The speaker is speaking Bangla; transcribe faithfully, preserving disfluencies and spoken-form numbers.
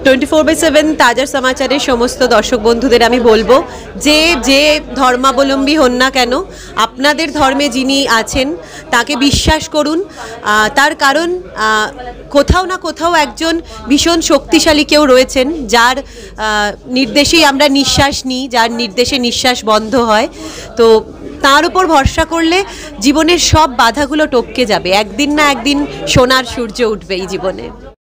টোয়েন্টি ফোর বাই সেভেন তাজা সমাচারের সমস্ত দর্শক বন্ধুদের আমি বলবো যে যে ধর্মাবলম্বী হন না কেন, আপনাদের ধর্মে যিনি আছেন তাকে বিশ্বাস করুন। তার কারণ কোথাও না কোথাও একজন ভীষণ শক্তিশালী কেউ রয়েছেন, যার নির্দেশেই আমরা নিঃশ্বাস নিই, যার নির্দেশে নিঃশ্বাস বন্ধ হয়। তো তার উপর ভরসা করলে জীবনের সব বাধাগুলো টপকে যাবে, একদিন না একদিন সোনার সূর্য উঠবে এই জীবনে।